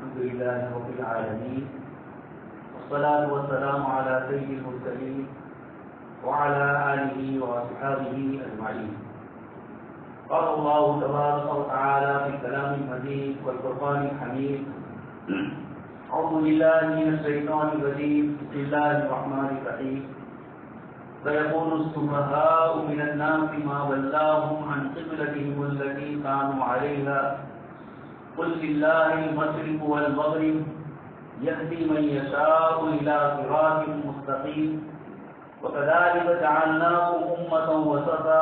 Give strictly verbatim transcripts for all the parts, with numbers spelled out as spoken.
الحمد لله رب العالمين والصلاة والسلام على سيد المرسلين وعلى آله وأصحابه أجمعين. قال الله تبارك وتعالى في الكلام المجيد والفرقان الحميد: أعوذ بالله من الشيطان الرجيم، بسم الله الرحمن الرحيم. فيقول السفهاء من الناس ما ولاهم عن قبلتهم التي كانوا عليها قل لله المشرق والمغرب يهدي من يشاء إلى صراط مستقيم وكذلك جعلناكم أمة وسطا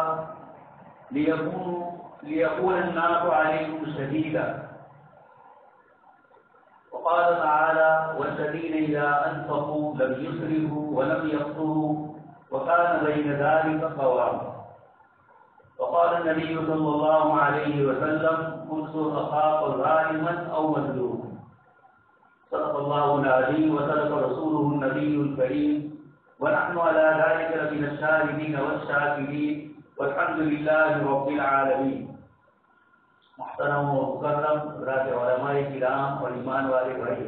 ليكون الناس عليكم شهيدا. وقال تعالى: والذين إذا أنفقوا لم يسرفوا ولم يقتروا وكان بين ذلك قواما. وقال النبي صلى الله عليه وسلم: انصر أخاك ظالما أو مظلوما. صدق الله العظيم وصدق رسوله النبي الكريم ونحن على ذلك لمن الشاهدين والشاكرين والحمد لله رب العالمين. محترم و مکرم حضرات علماء کرام اور ایمان والے بھائی،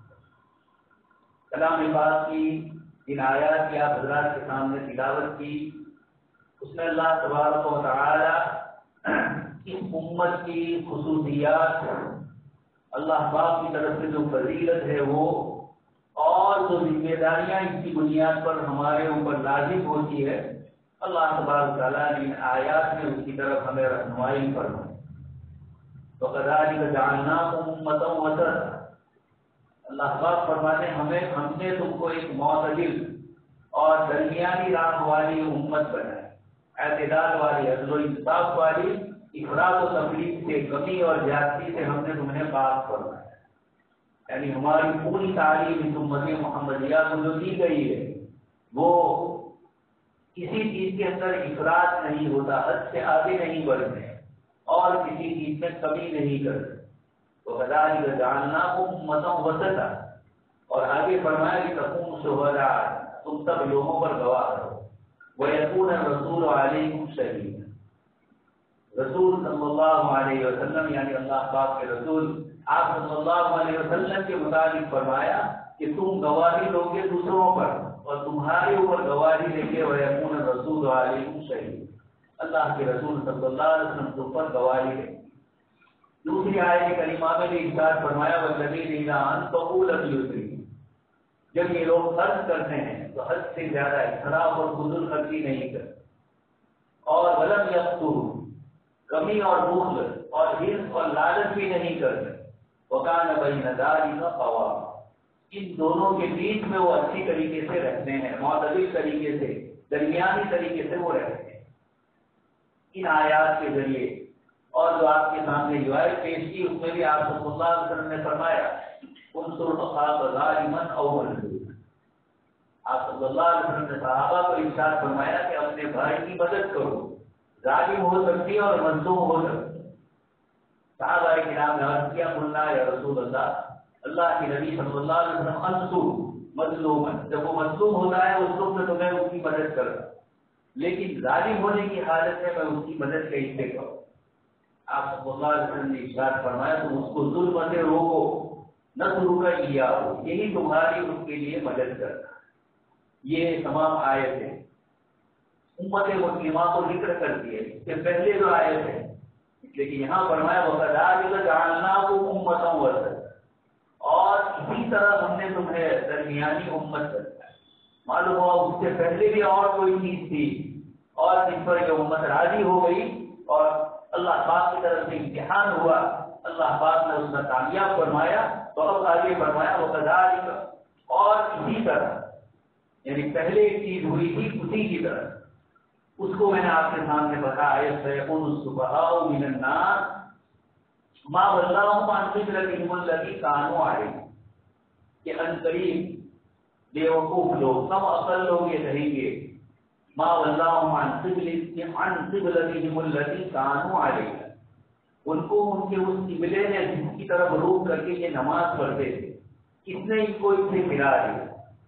کلام پاک کی جن آیات کی آپ حضرات کے سامنے تلاوت کی، اس میں اللہ تبارک و تعالی اس امت کی خصوصیات، اللہ پاک کی طرف سے جو فضیلت ہے وہ اور جو ذمہ داریاں اس کی بنیاد پر ہمارے اوپر لازم ہوتی ہے، اللہ تبارک و تعالیٰ نے ان آیات میں اس کی طرف ہمیں رہنمائی فرمائی. وَكَذَلِكَ جَعَلْنَاكُمْ أُمَّةً وَسَطًا. اللہ پاک فرماتے ہیں ہمیں ہم نے تم کو ایک معتدل اور درمیانی راہ والی امت بنائی، اعتدال والی، عدل و انصاف والی، افراط و تفریط سے، کمی اور زیادتی سے ہم نے تمہیں پاک فرمایا. یعنی ہماری پوری تعلیم اس امت محمدیہ کو جو دی گئی ہے وہ کسی چیز کے اندر افراط نہیں ہوتا، حد سے آگے نہیں بڑھتے اور کسی چیز میں کمی نہیں کرتے. وَكَذَلِكَ جَعَلْنَاكُمْ أُمَّةً وَسَطًا. اور آگے فرمایا کہ تَكُونُوا شُهَدَاءَ، تم سب لوگوں پر گواہ رہو. وَيَكُونَ الرَّسُولُ عَلَيْكُمْ شَهِيدًا. رسول صلی اللہ علیہ وسلم یعنی اللہ پاک کے رسول آپ صلی اللہ علیہ وسلم کے مطابق فرمایا کہ تم گواہی دو گے دوسروں پر اور تمہارے اوپر گواہی دیں گے. وَيَكُونَ الرَّسُولُ عَلَيْكُمْ شَهِيدًا. اللہ کے رسول صلی اللہ علیہ وسلم تم پر گواہی دیں. دوسری آیت کریمہ میں بھی ارشاد فرمایا: وَالَّذِينَ إِذَا أَنفَقُوا لَمْ يُسْرِفُوا. جب یہ لوگ خرچ کرتے ہیں تو حد سے زیادہ اسراف اور فضول خرچی نہیں کرتے، اور وَلَمْ يَقْتُرُوا، کمی اور بخل اور حرص اور لالچ بھی نہیں کرتے. وَكَانَ بَيْنَ ذَلِكَ قَوَامًا. ان دونوں کے بیچ میں وہ اچھی طریقے سے رہتے ہیں، معتدل طریقے سے، درمیانی طریقے سے وہ رہتے ہیں. ان آیات کے ذریعے اور جو آپ کے سامنے روایت پیش کی اس میں بھی آپ صلی اللہ علیہ وسلم نے فرمایا: انصر اخاک ظالما او مظلوما. آپ صلی اللہ علیہ وسلم نے صحابہ کو ارشاد فرمایا کہ اپنے بھائی کی مدد کرو، ظالم ہو سکتی ہے اور مظلوم ہو سکتی ہے. صحابہ کرام نے عرض کیا: قلنا یا رسول اللہ، اللہ کے نبی صلی اللہ علیہ وسلم انصر مظلوما، جب وہ مظلوم ہوتا ہے اس وقت میں تمہیں اس کی مدد کرتا، لیکن ظالم ہونے کی حالت میں میں اس کی مدد کیسے کروں؟ آپ صلی اللہ علیہ وسلم نے ارشاد فرمایا: تم اس کو ظلم سے روکو، نہ روکا کیا ہو، یہی تمہاری اس کے لیے مدد کرتا. یہ تمام آیتیں امت مسلمہ کو ذکر کرتی ہے. اس سے پہلے جو آیت ہے لیکن یہاں فرمایا: وَكَذَلِكَ جَعَلْنَاكُمْ أُمَّةً وَسَطًا. اور اسی طرح ہم نے تمہیں درمیانی امت بنایا. معلوم ہوا اس سے پہلے بھی اور کوئی چیز تھی اور جس پر یہ امت راضی ہو گئی اور اللہ پاک کی طرف سے امتحان ہوا، اللہ پاک نے اس میں کامیاب فرمایا. تو اب آگے فرمایا: وَكَذَلِكَ، اور اسی طرح، یعنی پہلے ایک چیز ہوئی تھی اسی کی طرح اس کو میں نے آپ کے سامنے بتایا: سَيَقُولُ السُّفَهَاءُ مِنَ النَّاسِ مَا وَلَّاهُمْ عَنْ قِبْلَتِهِمُ الَّتِي كَانُوا عَلَيْهَا. کہ عنقریب بے وقوف لوگ، کم عقل لوگ یہ کہیں گے: ما وَلَّاهُمْ عَنْ قِبْلَتِهِمُ الَّتِي كَانُوا عَلَيْهَا. ان کو ان کے اس قبلے نے جس کی طرف روک کر کے یہ نماز پڑھتے تھے، کس نے ان کو اس سے پھرا دیا؟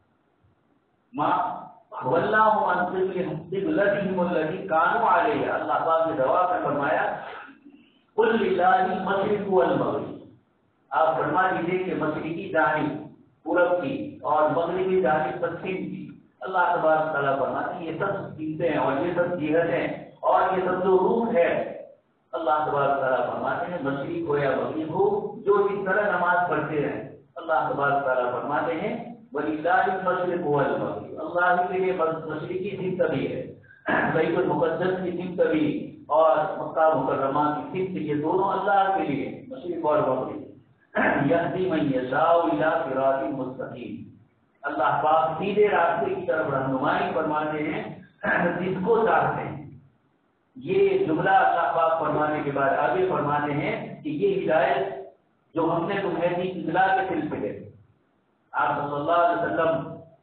ما وَلَّاهُمْ عَنْ قِبْلَتِهِمُ الَّتِي كَانُوا عَلَيْهَا. اللہ پاک نے جواب میں فرمایا: قُلْ لِلَّهِ الْمَشْرِقُ وَالْمَغْرِبُ. آپ فرما دیجیے کہ مشرقی جانب پورب کی اور مغربی جانب پچھم کی اللہ تبارک تعالیٰ فرماتے ہیں یہ سب چیزیں اور یہ سب جہتیں اور یہ سب جو روح ہے اللہ تبارک تعالیٰ فرماتے ہیں مشرق ہو یا مغرب ہو جو اس طرح نماز پڑھتے ہیں اللہ تبارک تعالیٰ فرماتے ہیں وَلِلَّهِ الْمَشْرِقُ وَالْمَغْرِبُ اللہ کے لیے مشرقی سمت بھی ہے بیت المقدس کی سمت بھی اور مکہ مکرمہ کی سمت یہ دونوں اللہ کے لیے مشرق اور مغرب یہدی من یشاء الی صراط مستقیم اللہ پاک سیدھے راستے کی طرف رہنمائی فرماتے ہیں جس کو چاہتے ہیں یہ جملہ اللہ پاک فرمانے کے بعد آگے فرماتے ہیں کہ یہ ہدایت جو ہم نے تمہیں دی اطلاع کے سلسلے آپ صلی اللہ علیہ وسلم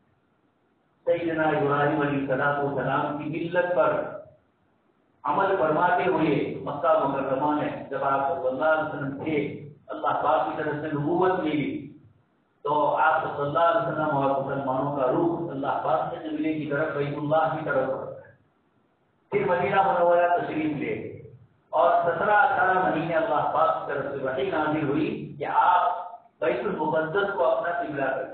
سیدنا ابراہیم علیہ السلام کی ملت پر عمل فرماتے ہوئے مکہ مکرمہ میں جب آپ صلی اللہ علیہ وسلم تھے اللہ پاک کی طرف سے نبوت ملی تو آپ صلی اللہ علیہ وسلم اور مسلمانوں کا رخ اللہ پاک کے قبلے کی طرف بیت اللہ کی طرف پھر مدینہ منورہ تشریف لے اور سترہ اٹھارہ مہینے اللہ پاک کی طرف سے وحی نازل ہوئی کہ آپ بیت المقدس کو اپنا قبلہ کریں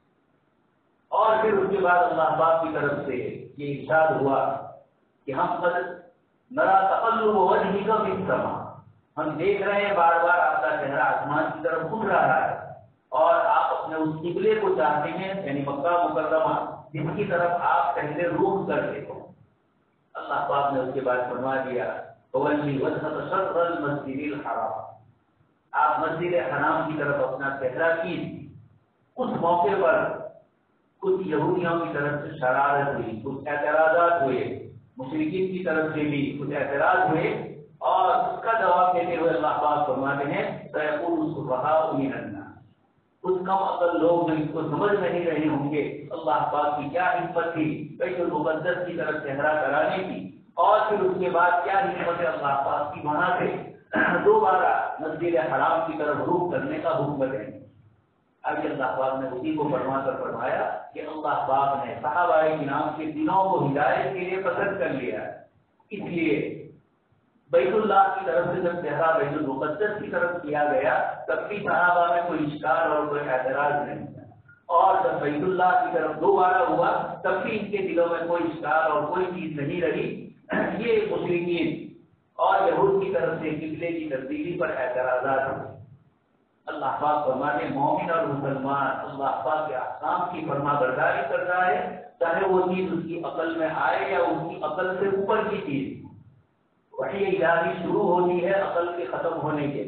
اور پھر اس کے بعد اللہ پاک کی طرف سے یہ ارشاد ہوا کہ ہم قد نرا تقلب وجهك في السماء ہم دیکھ رہے ہیں بار بار آپ کا چہرہ آسمان کی طرف اٹھ رہا ہے اور آپ اپنے اس قبلے کو چاہتے ہیں یعنی مکہ مکرمہ جس کی طرف آپ پہلے رخ کرتے ہو اللہ پاک نے اس کے بعد فرما دیا فولی وجهك شطر المسجد الحرام آپ مسجد حرام کی طرف اپنا چہرہ کیجیے اس موقع پر کچھ یہودیوں کی طرف سے شرارت ہوئی کچھ اعتراضات ہوئے مشرکین کی طرف سے بھی کچھ اعتراض ہوئے اور اس کا جواب دیتے ہوئے اللہ پاک فرماتے ہیں سيقول السفهاء من الناس کچھ کم عقل لوگ جو اس کو سمجھ نہیں رہے ہوں گے اللہ پاک کی کیا حکمت تھی بیت المقدس کی طرف چہرہ کرانے کی اور پھر اس کے بعد کیا حکمت ہے اللہ پاک کی وہاں سے دوبارہ مسجد حرام کی طرف رخ کرنے کا حکم ہے ابھی اللہ پاک نے اسی کو فرما کر فرمایا کہ اللہ پاک نے صحابہ کرام کے دلوں کو ہدایت کے لیے پسند کر لیا ہے اس لیے بیت اللہ کی طرف سے جب چہرہ بیت المقدس کی طرف کیا گیا تب بھی صحابہ میں کوئی اشکال اور کوئی اعتراض نہیں تھا اور جب بیت اللہ کی طرف دوبارہ ہوا تب بھی ان کے دلوں میں کوئی اشکال اور کوئی چیز نہیں رہی یہ مشرکین اور یہود کی طرف سے قبلے کی تبدیلی پر اعتراضات ہوئے اللہ پاک فرماتے مومن اور مسلمان اللہ پاک کے احکام کی فرما برداری کرتا ہے چاہے وہ چیز اس کی عقل میں آئے یا اس کی عقل سے اوپر کی چیز وحی الہی شروع ہوتی ہے عقل کے ختم ہونے کے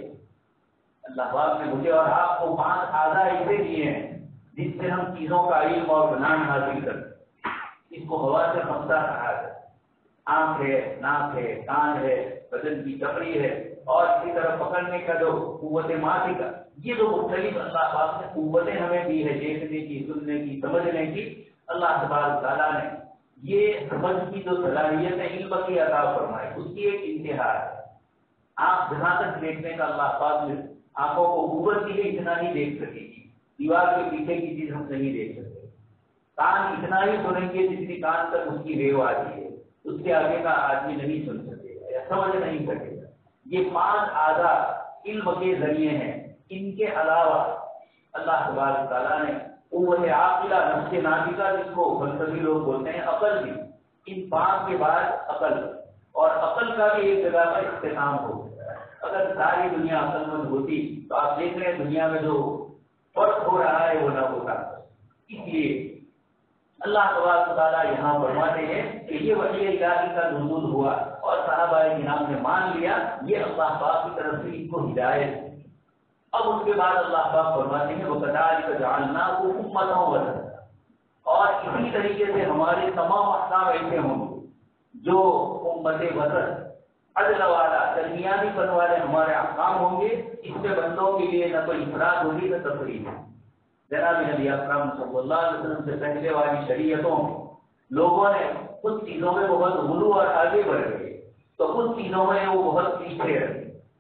اللہ پاک نے مجھے اور آپ کو پانچ اعضاء ایسے دیے ہیں جس سے ہم چیزوں کا علم اور بنان حاصل کرتے ہیں اس کو ہوا سے خمسہ کہا ہے آنکھ ہے ناک ہے کان ہے بدن کی چمڑی ہے اور اسی طرح پکڑنے کا جو قوت ماضی کا یہ جو مختلف اللہ پاک نے قوتیں ہمیں دی ہے دیکھنے کی سننے کی سمجھنے کی اللہ تبارک تعالیٰ نے یہ سمجھ کی جو صلاحیت ہے علم کی عطا فرمائی اس کی ایک انتہا ہے آپ جہاں تک دیکھنے کا اللہ پاک نے آنکھوں کو قوت کی ہے اتنا ہی دیکھ سکے گی دیوار کے پیچھے کی چیز ہم نہیں دیکھ سکتے کان اتنا ہی سنیں گے جتنی کان تک اس کی ریو آتی ہے اس کے آگے کا آدمی نہیں سن سکے گا یا سمجھ نہیں سکے گا یہ پانچ اعضاء علم کے ذریعے ہیں ان کے علاوہ اللہ تبارک تعالیٰ نے قوت عاقلہ نفس ناطقہ جس کو فلسفی لوگ بولتے ہیں عقل بھی ان پانچ کے بعد عقل اور عقل کا بھی ایک جگہ پر اختتام ہو اگر ساری دنیا عقل مند ہوتی تو آپ دیکھ رہے ہیں دنیا میں جو فرق ہو رہا ہے وہ نہ ہوتا اس لیے اللہ تبارک تعالیٰ یہاں فرماتے ہیں کہ یہ وحی الہی کا نزول ہوا اور صحابہ کرام نے مان لیا یہ اللہ پاک کی طرف سے ان کو ہدایت ہے اب اس کے بعد اللہ پاک فرماتے ہیں وَكَذَلِكَ جَعَلْنَاكُمْ أُمَّةً وَسَطًا اور اسی طریقے سے ہمارے تمام احکام ایسے ہوں گے جو امت وسط عدل والا درمیانی پن والے ہمارے احکام ہوں گے اس سے بندوں کے لیے نہ کوئی افراد ہوگی نہ تفریح ہوگی جناب نبی اکرم صلی اللہ علیہ وسلم سے پہلے والی شریعتوں میں لوگوں نے کچھ چیزوں میں بہت غلو اور آگے بڑھ گئے تو کچھ چیزوں میں وہ بہت پیچھے رہے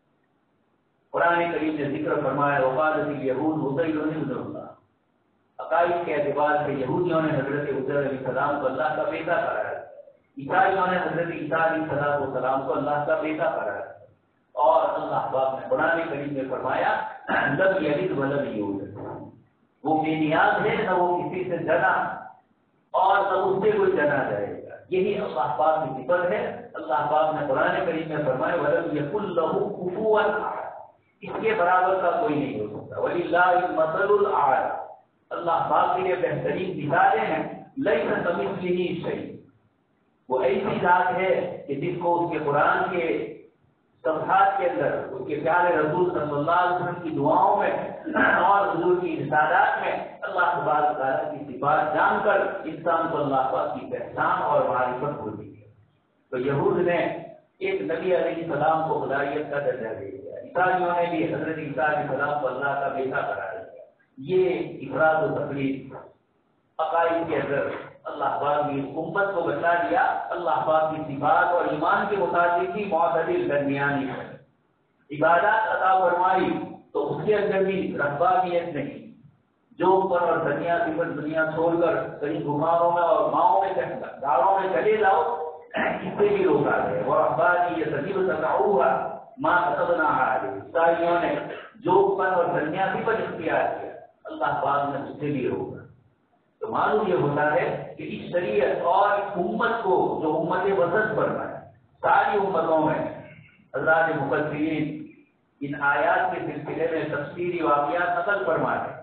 قرآن کریم نے ذکر فرمایا وقالت الیہود عزیر ابن اللہ عقائد کے اعتبار سے یہودیوں نے حضرت عزیر علیہ السلام کو اللہ کا بیٹا قرار عیسائیوں نے حضرت عیسیٰ علیہ السلام کو اللہ کا بیٹا قرار اور اللہ پاک نے قرآن کریم میں فرمایا لم یلد ولم یولد، وہ بے نیاز ہے، نہ وہ کسی سے جنا اور نہ اس سے کوئی جنا جائے گا. یہی اللہ پاک کی صفت ہے. اللہ پاک نے قرآن کریم میں فرمایا وَلَمْ يَكُنْ لَهُ كُفُوًا أَحَدٌ، اس کے برابر کا کوئی نہیں ہو سکتا. وَلِلَّهِ الْمَثَلُ الْأَعْلَىٰ، اللہ پاک کے لیے بہترین مثالیں ہیں. لَيْسَ كَمِثْلِهِ شَيْءٌ، وہ ایسی ذات ہے کہ جس کو اس کے قرآن کے صفحات کے اندر، اس کے پیارے رسول صلی اللہ علیہ وسلم کی دعاؤں میں اور حضور کی رسالات میں اللہ تبارک تعالیٰ کی صفات جان کر انسان کو اللہ پاک کی پہچان اور معرفت ہوتی ہے. تو یہود نے ایک نبی علیہ السلام کو خدائیت کا درجہ دے دیا، عیسائیوں نے بھی حضرت عیسیٰ علیہ السلام کو اللہ کا بیٹا قرار دیا. یہ افراد و تفریق عقائد کے اندر اللہ پاک نے اس امت کو بتا دیا. اللہ پاک کی صفات اور ایمان کے مطابق ہی معتدل درمیانی ہے. عبادات عطا فرمائی تو اس کے اندر بھی ربانیت نہیں، جو اوپر اور دنیا صفت دنیا چھوڑ کر کہیں گھماؤں میں اور ماؤں میں داروں میں چلے جاؤ، اس سے بھی روکا ہے. وہ ربانیت عجیب تکاؤ ماں سبنا عالیہ، عیسائیوں نے جو اوپر اور دنیا صفت اختیار کیا اللہ پاک نے اس سے بھی روکا. تو معلوم یہ ہوتا ہے کہ اس شریعت اور امت کو جو امت وسط فرمائے، ساری امتوں میں حضرات مفسرین ان آیات کے سلسلے میں تفسیری واقعات نقل فرماتے.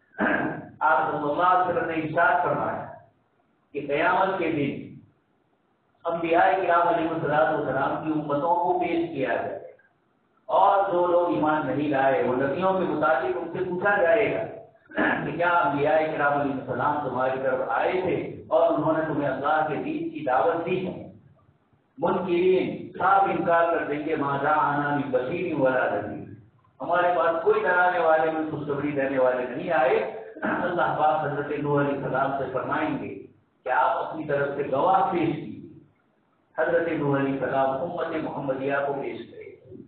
آپ صلی اللہ علیہ وسلم نے ارشاد فرمایا کہ قیامت کے دن انبیاء کرام علیہ السلام کی امتوں کو پیش کیا جائے اور جو لوگ ایمان نہیں لائے وہ نبیوں کے مطابق ان سے پوچھا جائے گا کہ کیا انبیاء کرام علیہ السلام تمہاری طرف آئے تھے اور انہوں نے تمہیں اللہ کے دین کی دعوت دی؟ منکرین صاف انکار کر دیں گے ما جاءنا من بشیر ولا نذیر، ہمارے پاس کوئی ڈرانے والے میں خوشخبری دینے والے نہیں آئے. اللہ پاک حضرت نوح علیہ السلام سے فرمائیں گے کہ آپ اپنی طرف سے گواہ پیش کیجیے. حضرت نوح علیہ السلام امت محمدیہ کو پیش کرے.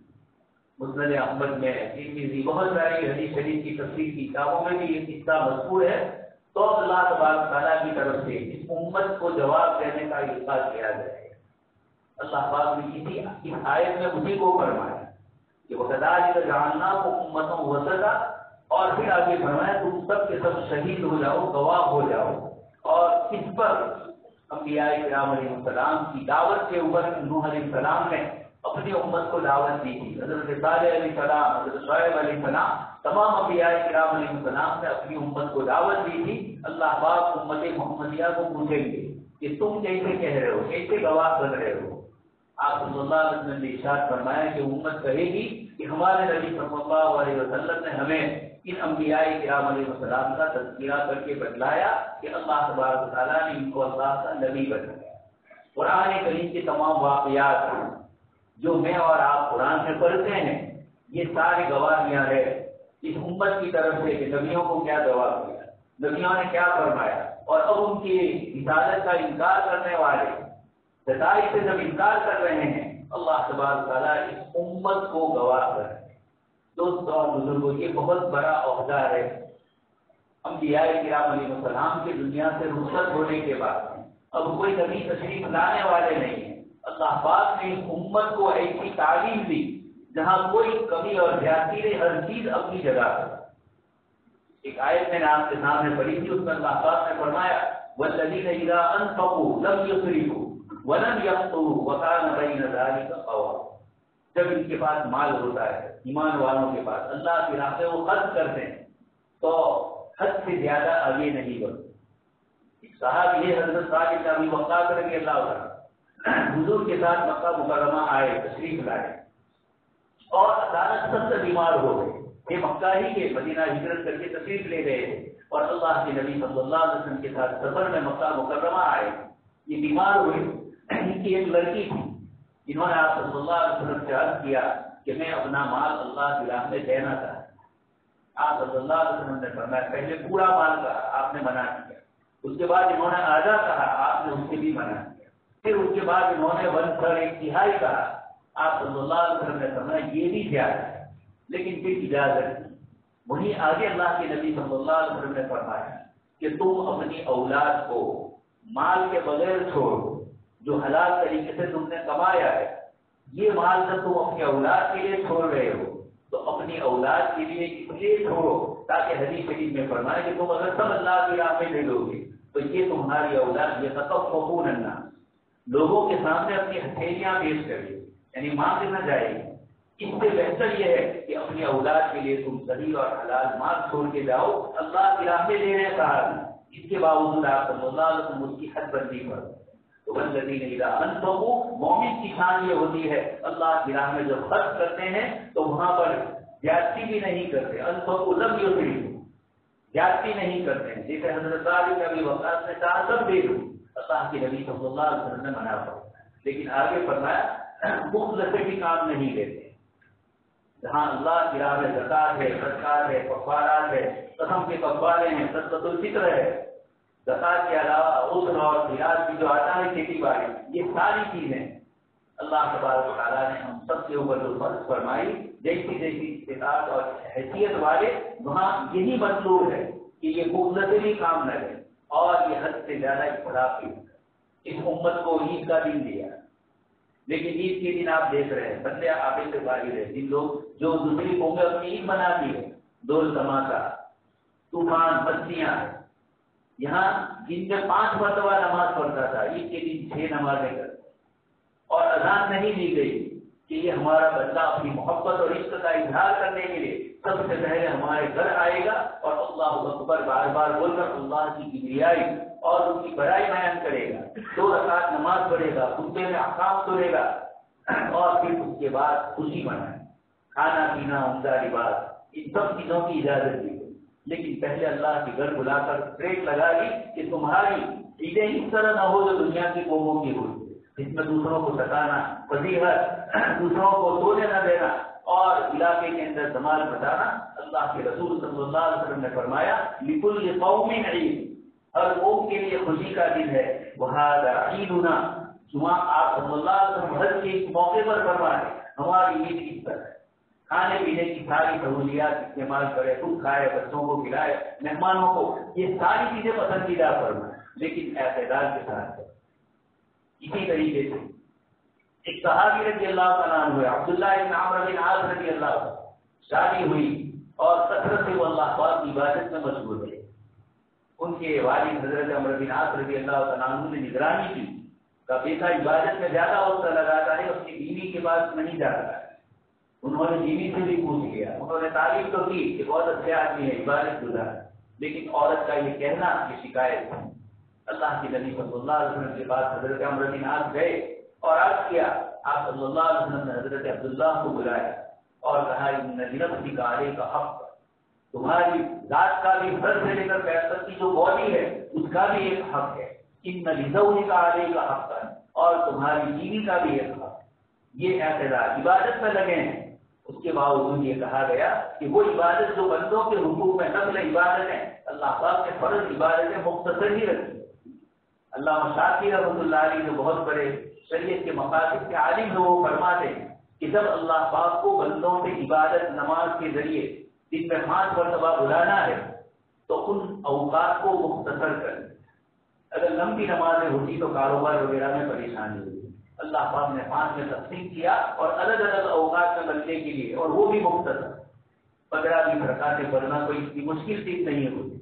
مسند احمد میں ترمذی بہت ساری حدیث شریف کی تفسیر کی کتابوں میں بھی یہ قصہ مذکور ہے. تو اللہ تبارک تعالیٰ کی طرف سے اس امت کو جواب دینے کا القاء کیا جائے. اللہ پاک نے اسی اس آیت میں اسی کو فرمایا کہ وَكَذَلِكَ جَعَلْنَاكُمْ أُمَّةً وَسَطًا، اور پھر آگے فرمایا تم سب کے سب شہید ہو جاؤ، گواہ ہو جاؤ. اور اس پر انبیاء کرام علیہ السلام کی دعوت کے اوپر نوح علیہ السلام نے اپنی امت کو دعوت دی تھی. حضرت صالح علیہ السلام، حضرت شعیب علیہ السلام، تمام انبیاء کرام علیہ السلام نے اپنی امت کو دعوت دی تھی. اللہ پاک امت محمدیہ کو پوچھیں گے کہ تم کیسے کہہ رہے ہو، کیسے گواہ بن رہے ہو. آپ صلی اللہ علیہ وسلم نے ارشاد فرمایا کہ امت کہے گی کہ ہمارے نبی صلی اللہ علیہ وسلم نے ہمیں ان انبیاء کرام علیہ السلام کا تذکرہ کر کے بتلایا کہ اللہ تبارک تعالیٰ نے ان کو اللہ کا نبی بنایا. قرآن کریم کے تمام واقعات جو میں اور آپ قرآن میں پڑھتے ہیں یہ ساری گواہیاں ہیں اس امت کی طرف سے کہ نبیوں کو کیا جواب دیا، نبیوں نے کیا فرمایا. اور اب ان کی رسالت کا انکار کرنے والے ستائی سے جب انکار کر رہے ہیں اللہ تبارک تعالیٰ اس امت کو گواہ کر رہے ہیں. دوستوں اور بزرگوں یہ بہت بڑا عہدہ ہے. انبیاء کرام علیہ السلام کے دنیا سے رخصت ہونے کے بعد اب کوئی نبی تشریف لانے والے نہیں ہیں. اللہ پاک نے اس امت کو ایسی تعلیم دی جہاں کوئی کمی اور زیادتی نہیں، ہر چیز اپنی جگہ پر. ایک آیت میں نے آپ کے سامنے پڑھی تھی، اس میں اللہ پاک نے فرمایا وَالَّذِينَ إِذَا أَنفَقُوا لَمْ يُسْرِفُوا وَلَمْ يَقْتُرُوا وَكَانَ بَيْنَ ذَلِكَ قَوَامًا. جب ان کے پاس مال ہوتا ہے، ایمان والوں کے پاس اللہ کی راہ میں وہ خرچ کرتے ہیں تو حد سے زیادہ آگے نہیں بڑھتے. ایک صحابی یہ حضرت سعد بن ابی وقاص رضی اللہ عنہ حضور کے ساتھ مکہ مکرمہ آئے، تشریف لائے اور اچانک سب سے بیمار ہو گئے. یہ مکہ ہی کے مدینہ ہجرت کر کے تشریف لے گئے اور اللہ کے نبی صلی اللہ علیہ وسلم کے ساتھ سفر میں مکہ مکرمہ آئے. یہ بیمار ہوئے. ان کی ایک لڑکی تھی جنہوں نے آپ صلی اللہ علیہ وسلم سے عرض کیا کہ میں اپنا مال اللہ کی راہ میں دینا چاہتا ہوں. آپ صلی اللہ علیہ وسلم نے فرمایا پہلے پورا مال کہا، آپ نے منع کیا. اس کے بعد انہوں نے آدھا کہا، آپ نے اس سے بھی منع کیا. پھر اس کے بعد انہوں نے ون تھرڈ ایک تہائی کہا. آپ صلی اللہ علیہ وسلم نے فرمایا یہ بھی زیادہ ہے، لیکن پھر اجازت دی. وہیں آگے اللہ کے نبی صلی اللہ علیہ وسلم نے فرمایا کہ تم اپنی اولاد کو مال کے بغیر چھوڑو جو حلال طریقے سے تم نے کمایا ہے. یہ مال جب تم اپنی اولاد کے لیے چھوڑ رہے ہو تو اپنی اولاد کے لیے اس لیے چھوڑو تاکہ حدیث شریف میں فرمائے کہ تم اگر سب اللہ کی راہ میں لے لو گے تو یہ تمہاری اولاد یہ تطففون الناس لوگوں کے سامنے اپنی ہتھیلیاں پیش کرے یعنی مانگ نہ جائے گی. اس سے بہتر یہ ہے کہ اپنی اولاد کے لیے تم صحیح اور حلال مال چھوڑ کے جاؤ. اللہ کی راہ میں لے رہے صاحب, اس کے باوجود آپ صلی اللہ علیہ وسلم اس کی حد بندی پر تو والذین اذا انفقوا, مومن کی شان یہ ہوتی ہے اللہ کی راہ میں جب خرچ کرتے ہیں تو وہاں پر زیادتی بھی نہیں کرتے. انفقوا لم یسرفوا, زیادتی نہیں کرتے ہیں. جیسے حضرت علی کا بھی وقت نے کہا سب دے دو, اللہ کے نبی صلی اللہ علیہ وسلم نے منع فرمایا. لیکن آگے فرمایا بخل سے بھی کام نہیں لیتے. جہاں اللہ کی راہ میں زکات ہے, صدقات ہے, کفارات ہے, قسم کے کفارے ہیں, صدقۃ الفطر ہے, زکات کے علاوہ عشر اور خراج کی جو آتا ہے کھیتی باڑی, یہ ساری چیزیں اللہ تبارک و تعالیٰ نے ہم سب کے اوپر جو فرض فرمائی جیسی جیسی استطاعت اور حیثیت والے وہاں یہی مطلوب ہے کہ یہ بخل سے بھی کام نہ لے اور یہ حد سے زیادہ اختلاف کی. اس امت کو عید کا دن دیا لیکن عید کے دن آپ دیکھ رہے ہیں بندے آگے سے باہر ہے. جن لوگ جو دوسری قومیں اپنی عید مناتی ہے, دول دھماکہ, طوفان, بستیاں, یہاں جن میں پانچ مرتبہ نماز پڑھتا تھا عید کے دن چھ نمازیں کرتے اور اذان نہیں دی گئی کہ یہ ہمارا بندہ اپنی محبت اور عشق کا اظہار کرنے کے لیے سب سے پہلے ہمارے گھر آئے گا اور اللہ اکبر بار بار بول کر اللہ کی کبریائی اور ان کی بڑائی بیان کرے گا. دو رکعت نماز پڑھے گا, خطبے میں احکام سنے گا اور پھر اس کے بعد خوشی منائے, کھانا پینا, عمدہ لباس, ان سب چیزوں کی اجازت دی گئی. لیکن پہلے اللہ کے گھر بلا کر بریک لگا لی کہ تمہاری عیدیں اس طرح نہ ہو جو دنیا کی قوموں کی ہوئی جس میں دوسروں کو ستانا, فضیحت, دوسروں کو سونے نہ دینا اور علاقے کے اندر دمال بچانا. اللہ کے رسول صلی اللہ علیہ وسلم نے فرمایا لکل قوم عید, ہر قوم کے لیے خوشی کا دن ہے. وہذا عیدنا, جمعہ آپ صلی اللہ علیہ وسلم حج کے موقع پر فرمائے ہماری عید اس طرح ہے, کھانے پینے کی ساری سہولیات استعمال کرے, خود کھائے, بچوں کو کھلائے, مہمانوں کو, یہ ساری چیزیں پسندیدہ فرمائے لیکن اعتدال کے ساتھ. اسی طریقے سے ایک صحابی رضی اللہ تعالیٰ عنہ عبداللہ بن عمرو بن عاص رضی اللہ عنہ, شادی ہوئی اور کثرت سے وہ اللہ پاک کی عبادت میں مشغول تھے. ان کے والد حضرت عمرو بن عاص رضی اللہ تعالیٰ عنہ نے نگرانی کی کہ بیٹا عبادت میں زیادہ وقت لگاتا ہے, اپنی بیوی کے پاس نہیں جاتا ہے. انہوں نے بیوی سے بھی پوچھ لیا, انہوں نے تعریف تو کی کہ بہت اچھے آدمی ہے, عبادت گزار, لیکن عورت کا یہ کہنا یہ شکایت ہے. اللہ کے نبی صلی اللہ علیہ وسلم کے پاس حضرت عمرو بن عاص گئے اور عرض کیا. آپ صلی اللہ علیہ وسلم نے حضرت عبداللہ کو بلایا اور کہا ان نفسی کا علیہ کا حق, تمہاری ذات کا بھی گھر سے لے کر پیسر کی جو باڈی ہے اس کا بھی ایک حق ہے. ان لزوجک کا علیہ کا حق ہے اور تمہاری بیوی کا بھی ایک حق. یہ اعتدال, عبادت میں لگے ہیں. اس کے باوجود یہ کہا گیا کہ وہ عبادت جو بندوں کے حقوق میں نقل عبادت ہے, اللہ پاک نے فرض عبادتیں مختصر ہی رکھی. اللہ شافعی رحمۃ اللہ علیہ جو بہت بڑے شریعت کے مقاصد کے عالم ہیں وہ فرماتے ہیں کہ جب اللہ پاک کو بندوں سے عبادت نماز کے ذریعے دن میں پانچ مرتبہ بلانا ہے تو ان اوقات کو مختصر کر دیں. اگر لمبی نمازیں ہوتی تو کاروبار وغیرہ میں پریشانی ہوتی. اللہ پاک نے پانچ میں تقسیم کیا اور الگ الگ اوقات میں بننے کے لیے, اور وہ بھی مختصر. پندرہ بیس رکعتیں پڑھنا کوئی اتنی مشکل چیز نہیں ہوتی.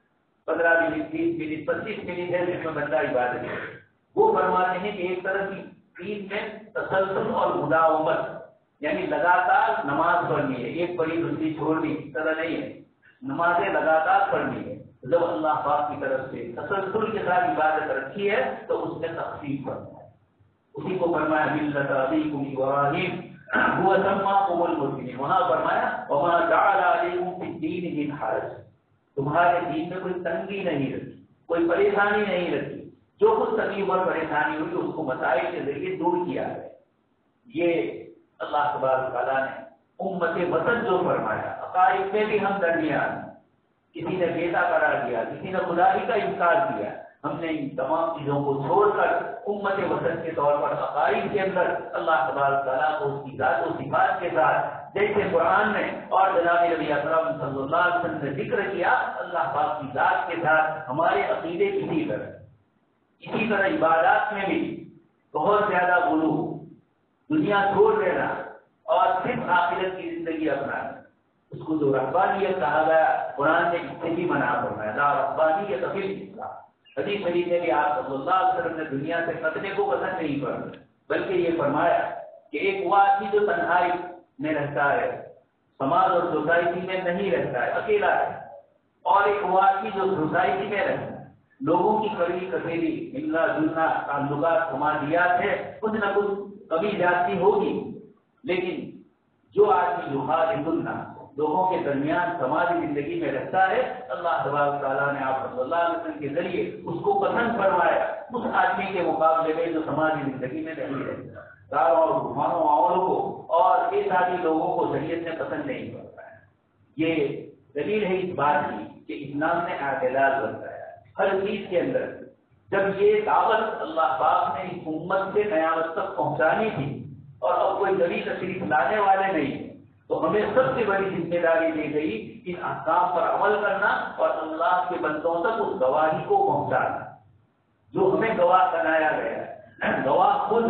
پندرہ منٹ, بیس منٹ, پچیس منٹ ہے جس میں بندہ عبادت ہے. وہ فرماتے ہیں کہ ایک طرح کی دین میں تسلسل اور مداومت, یعنی لگاتار نماز پڑھنی ہے, ایک پڑھی دوسری چھوڑنی, اس طرح نہیں ہے. نمازیں لگاتار پڑھنی ہے. جب اللہ پاک کی طرف سے تسلسل کے ساتھ عبادت رکھی ہے تو اس میں تخفیف کرنا ہے. اسی کو فرمایا ملت ابیکم ابراہیم هو سماکم المسلمین, وہاں فرمایا وما جعل علیکم فی الدین من حرج, تمہارے دین میں کوئی تنگی نہیں رکھی, کوئی پریشانی نہیں رکھی. جو کچھ تکلیف اور پریشانی ہوئی اس کو مسائل کے ذریعے دور کیا ہے. یہ اللہ تبارک تعالیٰ نے امت وسط جو فرمایا, عقائد میں بھی ہم درمیان, کسی نے بیٹا قرار دیا, کسی نے خدائی کا انکار کیا, ہم نے ان تمام چیزوں کو چھوڑ کر امت وسط کے طور پر عقائد کے اندر اللہ تبارک تعالیٰ کو اس کی ذات و صفات کے ساتھ جیسے قرآن نے اور جناب نبی اکرم صلی اللہ علیہ وسلم نے ذکر کیا, اللہ پاک کی ذات کے ساتھ ہمارے عقیدے اسی طرح. اسی طرح عبادات میں بھی بہت زیادہ غلو, دنیا چھوڑ دینا اور صرف آخرت کی زندگی اپنانا. اس کو جو رحبانیت کہا گیا قرآن نے اس سے بھی منع فرمایا، لا رحبانیت فی الاسلام۔ حدیث شریف میں بھی آپ صلی اللہ علیہ وسلم نے دنیا سے قتلے کو پسند نہیں فرمایا، بلکہ یہ فرمایا کہ ایک وہ آدمی جو تنہائی میں رہتا ہے، سماج اور سوسائٹی میں نہیں رہتا ہے، اکیلا ہے، اور ایک وہ آدمی جو سوسائٹی میں رہتا ہے، لوگوں کی کڑی کٹیری ملنا جلنا تعلقات سماجیات ہے، کچھ نہ کچھ کبھی زیادتی ہوگی، لیکن جو آدمی جو خالق الناس لوگوں کے درمیان سماجی زندگی میں رہتا ہے، اللہ تبارک تعالیٰ نے آپ صلی اللہ علیہ وسلم کے ذریعے اس کو پسند فرمایا اس آدمی کے مقابلے میں جو سماجی زندگی میں نہیں رہتا، داروں اور طوفانوں معاونوں کو اور بے ساری لوگوں کو شریعت نے پسند نہیں کرتا ہے۔ یہ دلیل ہے اس بات کی کہ اسلام نے اعتدال بتایا ہر چیز کے اندر۔ جب یہ دعوت اللہ پاک نے اس امت سے قیامت تک پہنچانی تھی اور اب کوئی نئی تشریف لانے والے نہیں، تو ہمیں سب سے بڑی ذمہ داری دی گئی ان احکام پر عمل کرنا اور اللہ کے بندوں تک اس گواہی کو پہنچانا جو ہمیں گواہ بنایا گیا ہے۔ گواہ خود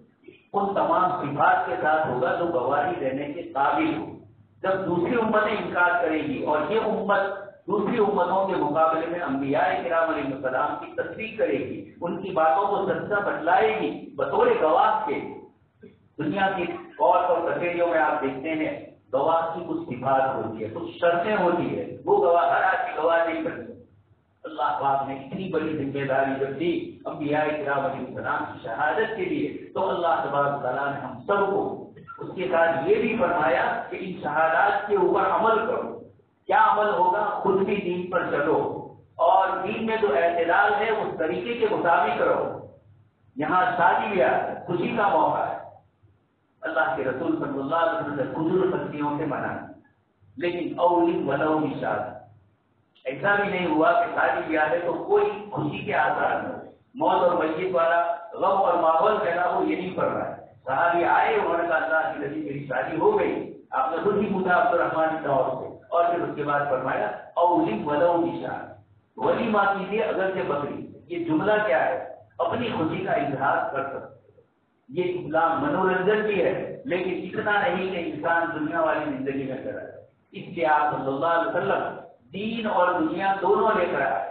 ان تمام صفات کے ساتھ ہوگا جو گواہی دینے کے قابل ہو۔ جب دوسری امتیں انکار کرے گی اور یہ امت دوسری امتوں کے مقابلے میں انبیاء کرام علیہ السلام کی تصدیق کرے گی، ان کی باتوں کو سچا بتلائے گی بطور گواہ کے، دنیا کی کورٹ اور کچہریوں میں آپ دیکھتے ہیں گواہ کی کچھ صفات ہوتی ہے، کچھ شرطیں ہوتی ہے، وہ گواہ ہر آدمی گواہ نہیں کرتے۔ اللہ پاک نے اتنی بڑی ذمہ داری جب دی انبیاء کرام علیہ السلام کی شہادت کے لیے، تو اللہ تبارک تعالیٰ نے ہم سب کو اس کے ساتھ یہ بھی فرمایا کہ ان شہادات کے اوپر عمل کرو۔ کیا عمل ہوگا؟ خود بھی دین پر چلو اور دین میں جو اعتدال ہے اس طریقے کے مطابق رہو۔ یہاں شادی بیاہ خوشی کا موقع ہے، اللہ کے رسول صلی اللہ علیہ وسلم نے فضول خرچیوں سے منع، لیکن اولی ولو نشاد ایسا بھی نہیں ہوا کہ شادی بیاہ ہے تو کوئی خوشی کے آثار نہ، موت اور میت والا غم اور ماحول پیدا ہو، یہ نہیں پڑ رہا ہے۔ صحابی آئے، انہوں نے کہا اللہ کی نبی میری شادی ہو گئی، آپ نے خود ہی پوچھا عبد الرحمان کی طور سے، اور پھر اس کے بعد فرمایا اولی ولو نشاد، ولیمہ کیجیے اگر سے بکری۔ یہ جملہ کیا ہے؟ اپنی خوشی کا اظہار کر سکتے۔ یہ اسلام منورنجن بھی ہے، لیکن اتنا نہیں کہ انسان دنیا والی زندگی میں کرے۔ اس لیے آپ صلی اللہ علیہ وسلم دین اور دنیا دونوں لے کر آئے،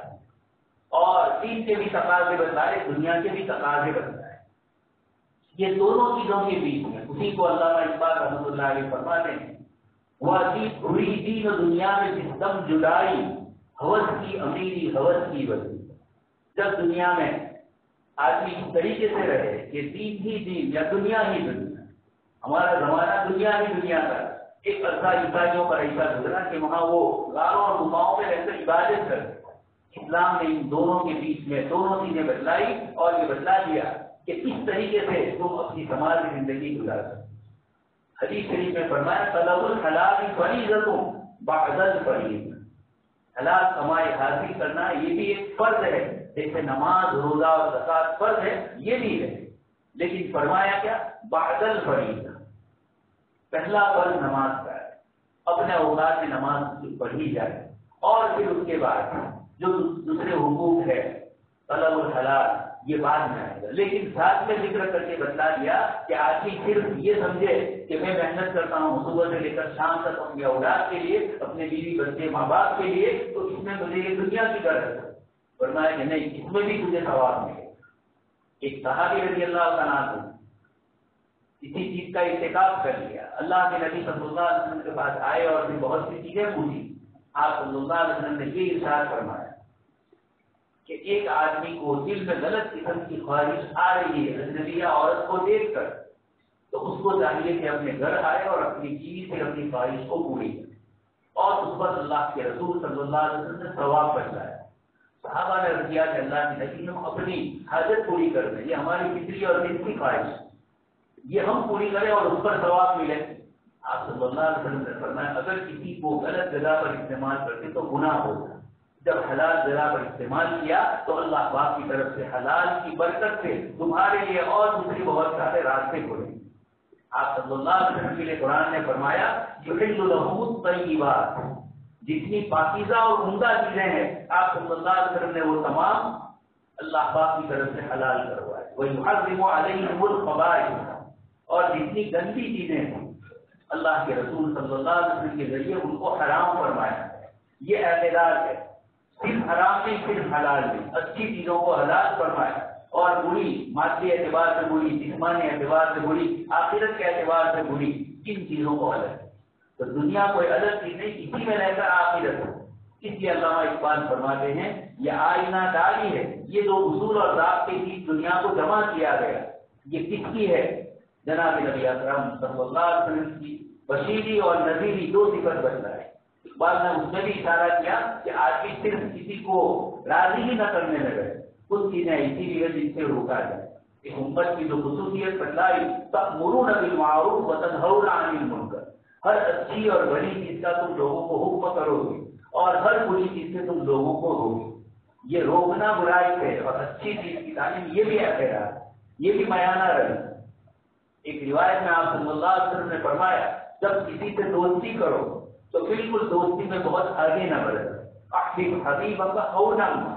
اور دین کے بھی تقاضے بتائے، دنیا کے بھی تقاضے بتائے۔ یہ دونوں چیزوں کے بیچ میں اسی کو علامہ اقبال رحمۃ اللہ علیہ فرماتے ہیں، وہ ہوئی دین و دنیا میں جس دم جدائی، ہوس کی امیری ہوس کی وزی۔ جب دنیا میں آدمی اس طریقے سے رہے کہ دین ہی دین یا دنیا ہی دنیا، ہمارا زمانہ دنیا ہی دنیا کا، ایک عرصہ عیسائیوں پر ایسا گزرا کہ وہاں وہ غاروں اور گفاؤں میں رہ کر عبادت کرتے۔ اسلام نے ان دونوں کے بیچ میں دونوں چیزیں بتلائی اور یہ بتلا دیا کہ کس طریقے سے تم اپنی سماجی زندگی گزار سکتے۔ حدیث شریف میں فرمایا طلب الحلال فریضۃ بعد الفریضہ، حلال کمائی حاصل کرنا یہ بھی ایک فرض ہے، جیسے نماز روزہ اور زکوٰۃ فرض ہے، یہ بھی ہے، لیکن فرمایا کیا؟ بعد الفریضہ، پہلا فرض نماز کا ہے، اپنے اوقات میں نماز پڑھی جائے، اور پھر اس کے بعد جو دوسرے حقوق ہے طلب الحلال یہ بعد میں آئے گا، لیکن ساتھ میں ذکر کر کے بتلا دیا کہ آدمی صرف یہ سمجھے کہ میں محنت کرتا ہوں صبح سے لے کر شام تک اپنی اولاد کے لیے، اپنے بیوی بچے ماں باپ کے لیے، تو اس میں مجھے یہ دنیا کی غرض ہے، فرمایا کہ نہیں، اس میں بھی تجھے ثواب ملے گا۔ ایک صحابی رضی اللہ عنہ کو اسی چیز کا ارتکاب کر لیا، اللہ کے نبی صلی اللہ علیہ وسلم کے پاس آئے اور پھر بہت سی چیزیں پوچھی، آپ صلی اللہ علیہ وسلم نے یہ ارشاد فرمایا کہ ایک آدمی کو دل میں غلط قسم کی خواہش آ رہی ہے اجنبیہ عورت کو دیکھ کر، تو اس کو چاہیے کہ اپنے گھر آئے اور اپنی بیوی سے اپنی خواہش کو پوری کرے، اور اس پر اللہ کے رسول صلی اللہ علیہ وسلم نے ثواب بچایا۔ صحابہ نے کیا کہ اللہ کے نبی ہم اپنی حاجت پوری کر دیں، یہ ہماری فطری اور دل کی خواہش، یہ ہم پوری کریں اور اس پر ثواب ملے۔ آپ صلی اللہ علیہ وسلم نے فرمایا اگر کسی کو غلط جگہ پر استعمال کرتے تو گناہ ہوتا، جب حلال جگہ پر استعمال کیا تو اللہ پاک کی طرف سے حلال کی برکت سے تمہارے لیے اور دوسری بہت سارے راستے کھولے۔ آپ صلی اللہ علیہ وسلم کے لیے قرآن نے فرمایا یحل لہ الطیبات، جتنی پاکیزہ اور عمدہ چیزیں ہیں آپ صلی اللہ علیہ وسلم نے وہ تمام اللہ پاک کی طرف سے حلال کروائے۔ ویحرم علیہم الخبائث، اور جتنی گندی چیزیں ہیں اللہ کے رسول صلی اللہ علیہ وسلم کے ذریعے ان کو حرام فرمایا ہے۔ یہ اعتدال ہے، صرف حرام نہیں صرف حلال نہیں، اچھی چیزوں کو حلال فرمایا اور بری مادی اعتبار سے بری، جسمانی اعتبار سے بری، آخرت کے اعتبار سے بری، ان چیزوں کو الگ۔ تو دنیا کوئی الگ چیز نہیں، اسی میں رہ کر آخرت ہے۔ اس لیے علامہ اقبال فرماتے ہیں یہ آئینہ داری ہے، یہ دو اصول اور ضابطے کی دنیا کو جمع کیا گیا، یہ کس کی ہے؟ جناب نبی اکرم صلی اللہ علیہ وسلم کی بشیری اور نذیری دو صفت بتلائے۔ اقبال نے اس میں بھی اشارہ کیا کہ آدمی صرف کسی کو راضی ہی نہ کرنے لگے، کچھ چیزیں ایسی بھی ہے جن سے روکا جائے۔ اس امت کی جو خصوصیت بتلائی، تأمرون بالمعروف وتنہون عن المنکر، ہر اچھی اور بڑی چیز کا تم لوگوں کو حکم کرو گے اور ہر بری چیز سے تم لوگوں کو روکو۔ یہ روکنا برائی سے اور اچھی چیز کی تعلیم، یہ بھی اعتراض، یہ بھی میانہ رہی۔ ایک روایت میں آپ صلی اللہ علیہ وسلم نے فرمایا جب کسی سے دوستی کرو تو بالکل دوستی میں بہت آگے نہ بڑھے، احبب حبیبک او نعم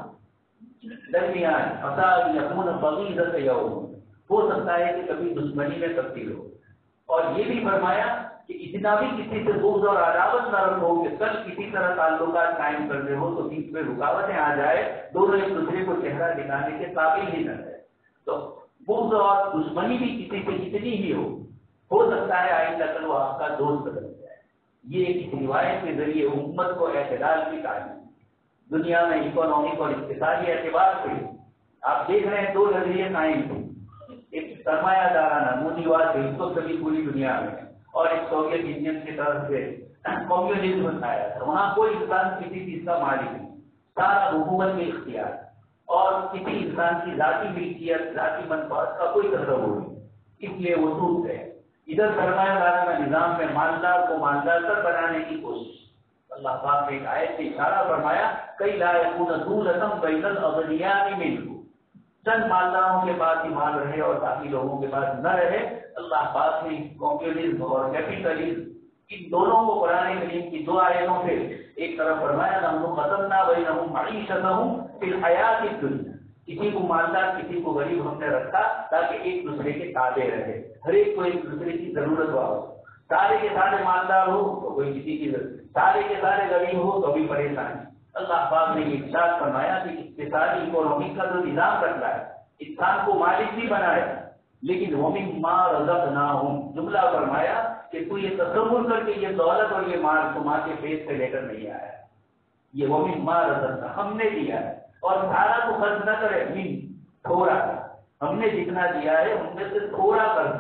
درمیان فساد یکون بغیضۃ یوم، ہو سکتا ہے کہ کبھی دشمنی میں تبدیل ہو۔ اور یہ بھی فرمایا کہ اتنا بھی کسی سے بغض اور عداوت نہ رکھو کہ کل کسی طرح تعلقات قائم کرنے ہو تو بیچ میں رکاوٹیں آ جائے، دونوں ایک دوسرے کو چہرہ دکھانے کے قابل ہی نہ رہے۔ تو بغض اور دشمنی بھی کسی سے اتنی ہی ہو ہو سکتا ہے آئندہ کل وہ آپ کا دوست بن جائے۔ یہ ایک روایت کے ذریعے امت کو اعتدال کی تعلیم، دنیا میں اکنامک اور اقتصادی اعتبار سے آپ دیکھ رہے ہیں دو نظریے قائم تھے، ایک سرمایہ دارانہ مونیواز اس کو سبھی پوری دنیا میں، اور ایک سوویت یونین کی طرف سے کمیونزم آیا تھا۔ وہاں کوئی انسان کسی چیز کا مالک نہیں، سارا حکومت میں اختیار اور کسی انسان کی ذاتی ملکیت ذاتی منفعت کا کوئی تصور نہیں، اس لیے وہ ٹوٹ گئے۔ ادھر سرمایہ دارانہ نظام میں مالدار کو مالدار تر بنانے کی کوشش، اللہ پاک نے ایک آیت سے اشارہ فرمایا کئی لا یکون دولتم بین الاغنیاء منکم، چند مالداروں کے پاس ہی مال رہے اور باقی لوگوں کے پاس نہ رہے۔ اللہ پاک نے کمیونزم اور کیپیٹلزم ان دونوں کو قرآن کریم کی دو آیتوں سے ایک طرف فرمایا نحن قسمنا بینہم معیشتہم فی الحیاۃ الدنیا، کسی کو مالدار کسی کو غریب ہم نے رکھا تاکہ ایک دوسرے کے تابع رہے، ہر ایک کو ایک دوسرے کی ضرورت ہو، سارے کے سارے مالدار ہو تو کوئی کسی کی ضرورت، سارے کے سارے غریب ہو تو بھی پریشانی۔ اللہ پاک نے یہ ارشاد فرمایا کہ اقتصادی اکنومی کا جو نظام رکھا ہے انسان کو مالک بھی بنایا، لیکن وَمِمَّا رَزَقْنَاهُمْ جملہ فرمایا کہ تو یہ تصور کر کے یہ دولت اور یہ مال تو ماں کے پیٹ سے لے کر نہیں آیا، یہ وَمِمَّا رَزَقْنَاهُمْ ہم نے دیا ہے، اور سارا تو خرچ نہ کرے، من تھوڑا ہم نے جتنا دیا ہے ان میں سے تھوڑا کر۔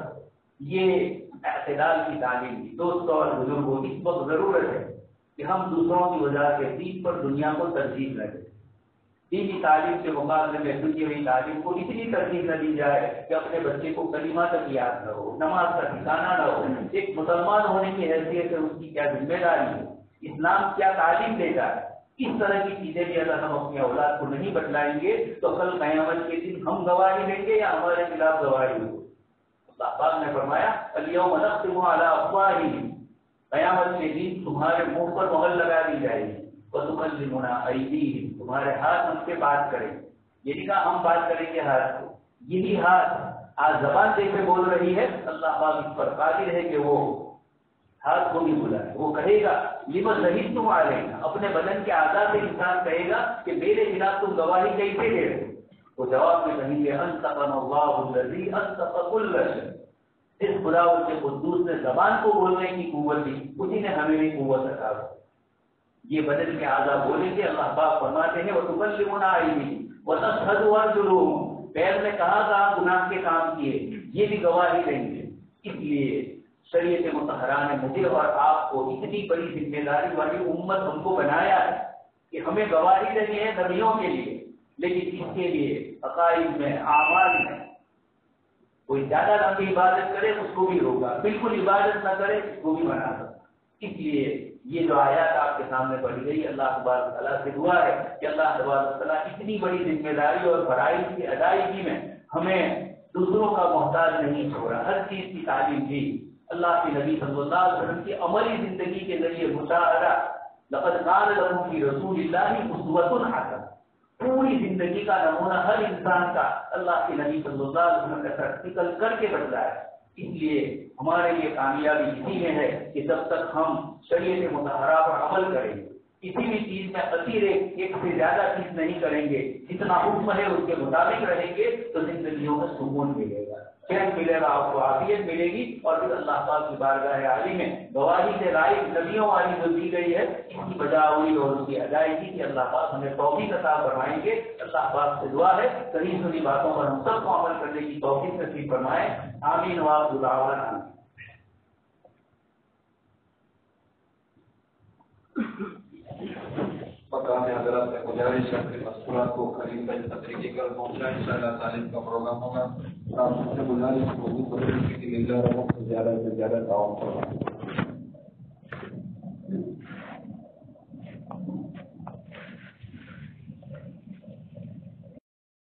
یہ اعتدال کی تعلیم دی۔ دوستوں اور بزرگوں اس وقت ضرورت ہے کہ ہم دوسروں کی وجہ سے دین پر دنیا کو ترجیح نہ دیں، دینی تعلیم کے مقابلے میں دنیاوی تعلیم کو اتنی ترجیح نہ دی جائے کہ اپنے بچے کو کلمہ تک یاد نہ ہو، نماز کا ٹھکانہ نہ ہو۔ ایک مسلمان ہونے کی حیثیت سے اس کی کیا ذمہ داری ہے، اسلام کیا تعلیم دیتا ہے، اس طرح کی چیزیں بھی اگر ہم اپنی اولاد کو نہیں بتلائیں گے تو کل قیامت کے دن ہم گواہی دیں گے یا ہمارے خلاف گواہی ہو۔ اللہ پاک نے فرمایا الیوم نختم علی افواہہم، قیامت کے دن تمہارے منہ پر مہر لگا دی جائے گی، وتکلمنا ایدیہم، تمہارے ہاتھ ہم سے بات کریں، یہ نہیں کہا ہم بات کریں گے ہاتھ کو، یہی ہاتھ آج زبان دے کے بول رہی ہے، اللہ پاک اس پر قادر ہے کہ وہ ہاتھ کو بھی بلائے، وہ کہے گا لما شہدتم علینا، اپنے بدن کے اعضاء سے انسان کہے گا کہ میرے خلاف تم گواہی کیسے دے رہے ہو؟ وہ جواب میں کہیں گے انطقنا اللہ الذی انطق کل شیء، اس خدا کے قدوس نے زبان کو بولنے کی قوت دی، اسی نے ہمیں بھی قوت عطا کی۔ یہ بدن کے اعضاء بولیں گے، اللہ پاک فرماتے ہیں وتکلمنا ایدیہم وتشہد ارجلہم، پیر نے کہاں کہاں گناہ کے کام کیے یہ بھی گواہی دیں گے۔ اس لیے شریعت مطہرہ نے مجھے اور آپ کو اتنی بڑی ذمہ داری والی امت ہم کو بنایا ہے کہ ہمیں گواہی دینی ہے نبیوں کے لیے، لیکن اس کے لیے عقائد میں اعمال میں کوئی زیادہ لمبی عبادت کرے اس کو بھی روکا، بالکل عبادت نہ کرے اس کو بھی بنا دو۔ اس لیے یہ جو آیات آپ کے سامنے پڑھی گئی، اللہ تبارک تعالیٰ سے دعا ہے کہ اللہ تبارک تعالیٰ اتنی بڑی ذمہ داری اور فرائض کی ادائیگی میں ہمیں دوسروں کا محتاج نہیں چھوڑا، ہر چیز کی تعلیم دی۔ اللہ کے نبی صلی اللہ علیہ وسلم کی عملی زندگی کے ذریعے مشاہدہ، لقد کان لکم فی رسول اللہ اسوۃ حسنہ، پوری زندگی کا نمونہ ہر انسان کا اللہ کے نبی صلی اللہ علیہ وسلم نے پریکٹیکل کر کے بتلایا۔ اس لیے ہمارے لیے کامیابی اسی میں ہے کہ جب تک ہم شریعت مطہرہ پر عمل کریں گے، کسی بھی چیز میں اثیر ایک سے زیادہ چیز نہیں کریں گے، جتنا حکم ہے اس کے مطابق رہیں گے تو زندگیوں میں سکون ملے گا، چین ملے گا، آپ کو عافیت ملے گی، اور پھر اللہ پاک کی بارگاہ عالی میں گواہی سے رائے نبیوں والی جو دی گئی ہے اس کی بجا ہوئی اور اس کی ادائیگی کی اللہ پاک ہمیں توفیق عطا فرمائیں گے۔ اللہ پاک سے دعا ہے کہیں سنی باتوں پر ہم سب کو عمل کرنے کی توفیق نصیب فرمائے، آمین وآخر دعوانا۔ مقام حضرات سے گزارش ہے کہ مذکورات کو قریب ترین طریقے پر پہنچائیں، انشاءاللہ تعلیم کا پروگرام ہوگا۔ آپ سے گزارش ہے کہ زیادہ سے زیادہ تعاون کریں۔